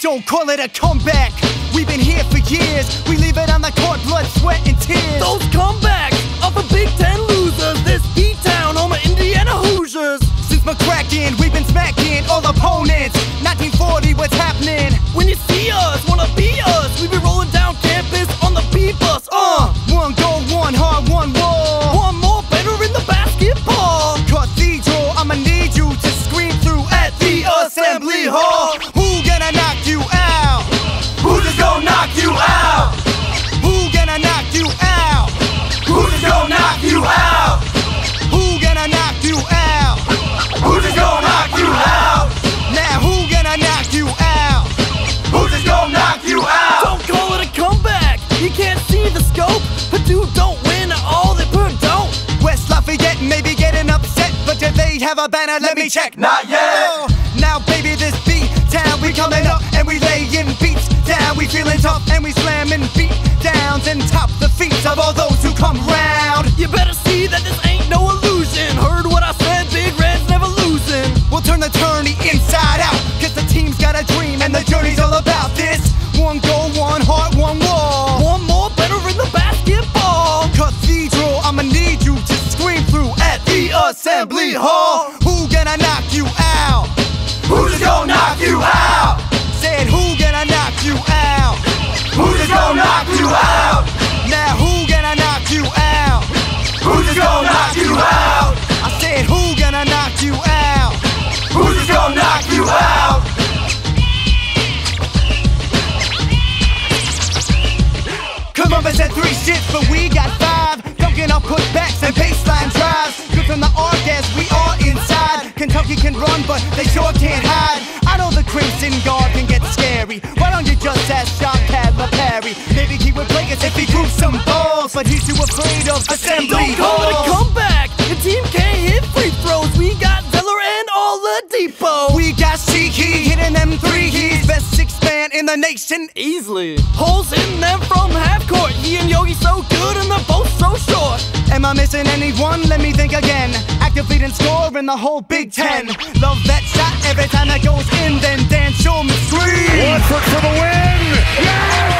Don't call it a comeback. We've been here for years. We leave it on the court, blood, sweat, and tears. Those comebacks of a Big Ten losers. This B-town home of Indiana Hoosiers. Since McKracken, we've been smacking all opponents. 1940, what's happening? When you see us, wanna be us. We be rolling down campus on the B-bus. One goal, one hard, one wall. One more better in the basketball. Cathedral, I'ma need you to scream through at the assembly hall. Who gonna knock you out? Who just gonna knock you out? Who gonna knock you out? Who just gonna knock you out? Who gonna knock you out? Who just gonna knock you out? Now who gonna knock you out? Who just gonna knock you out? Don't call it a comeback. You can't see the scope. Purdue don't win at all. They Pur-DON'T. West Lafayette may be getting upset, but do they have a banner? Let me check. Not yet. Now baby, this B-town, we coming up and we laying beats down. We feeling tough and we slamming beat downs and top the feet of all those who come round. You better see that this ain't no illusion. Heard what I said, Big Red's never losing. We'll turn the tourney inside out, cause the team's got a dream and the journey's all about this. One goal, one heart, one wall. One more better in the basketball. Cathedral, I'ma need you to scream through at the assembly hall. Who gonna knock you out? Who just gonna knock you out? Said who gonna knock you out? Who just gonna knock you out? Now who gonna knock you out? Who just gonna knock you out? I said who gonna knock you out? Who just gonna knock you out? Columbus had 3 shifts, but we got 5. Dunking off putbacks and baseline drives. Good from the arc as we are inside. Kentucky can run, but they sure can't hide. I know the Crimson Guard can get scary. Why don't you just ask Sean Perry? Maybe he would play us if he grew some balls, but he's too afraid of assembly Don't call it a halls. comeback. The team can't hit free throws. We got Zeller and Oladipo. We got Shiki hitting them 3. He's best 6th man in the nation. Easily. Holes in them from half court. He and Yogi so good and they're both so short. Am I missing anyone? Let me think again. Active leading scorer in the whole Big Ten. Love that shot every time that goes in. Then Dan Shulman screams. Watford for the win! Yeah!